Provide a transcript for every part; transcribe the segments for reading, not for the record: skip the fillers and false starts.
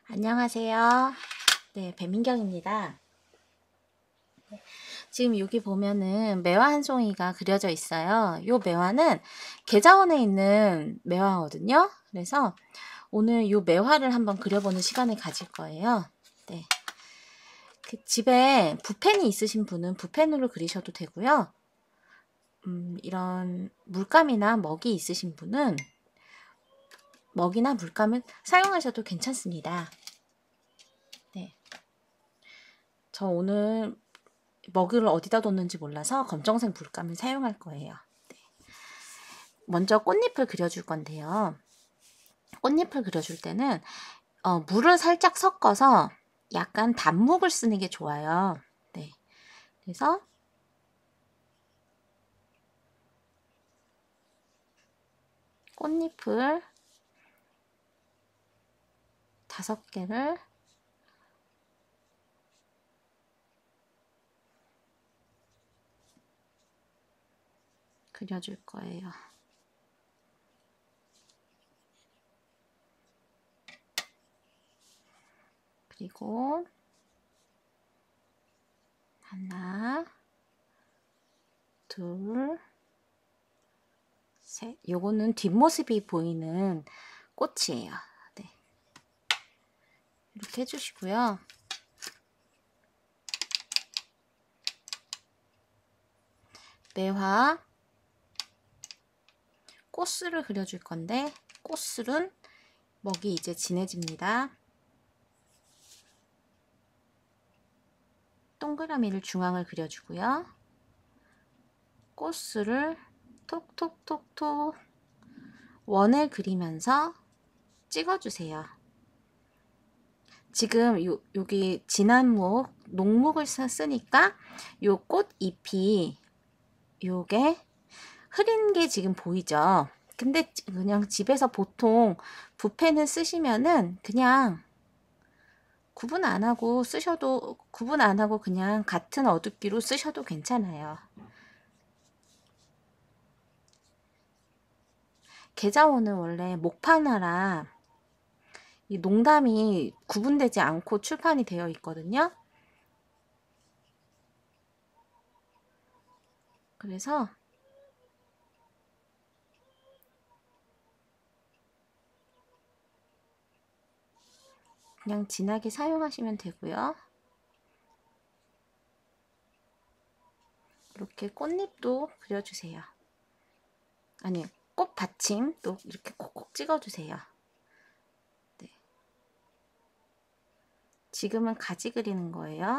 안녕하세요. 네, 배민경입니다. 지금 여기 보면은 매화 한 송이가 그려져 있어요. 이 매화는 계자원에 있는 매화거든요. 그래서 오늘 이 매화를 한번 그려보는 시간을 가질 거예요. 네. 집에 붓펜이 있으신 분은 붓펜으로 그리셔도 되고요. 이런 물감이나 먹이 있으신 분은 먹이나 물감을 사용하셔도 괜찮습니다. 네. 저 오늘 먹이를 어디다 뒀는지 몰라서 검정색 물감을 사용할 거예요. 네. 먼저 꽃잎을 그려줄 건데요. 꽃잎을 그려줄 때는 물을 살짝 섞어서 약간 단묵을 쓰는 게 좋아요. 네. 그래서 꽃잎을 5개를 그려줄 거예요. 그리고 하나, 둘, 셋. 요거는 뒷모습이 보이는 꽃이에요. 네. 이렇게 해주시고요. 매화 꽃술을 그려줄 건데 꽃술은 먹이 이제 진해집니다. 동그라미를 중앙을 그려주고요. 꽃술을 톡톡톡톡 원을 그리면서 찍어주세요. 지금 여기 진한 목, 녹목을 쓰니까 요 꽃잎이 요게 흐린 게 지금 보이죠? 근데 그냥 집에서 보통 붓펜을 쓰시면은 그냥 구분 안 하고 그냥 같은 어둡기로 쓰셔도 괜찮아요. 계자원은 원래 목판화라 이 농담이 구분되지 않고 출판이 되어 있거든요. 그래서 그냥 진하게 사용하시면 되고요. 이렇게 꽃잎도 그려주세요. 아니, 꽃받침도 이렇게 콕콕 찍어주세요. 네. 지금은 가지 그리는 거예요.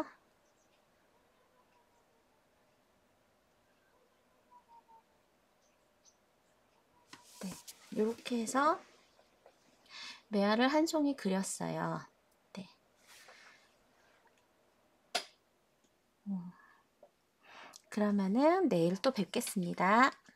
네, 이렇게 해서 매화를 한 송이 그렸어요. 네. 그러면은 내일 또 뵙겠습니다.